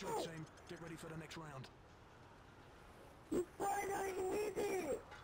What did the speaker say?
job, team. Get ready for the next round. You finally did it!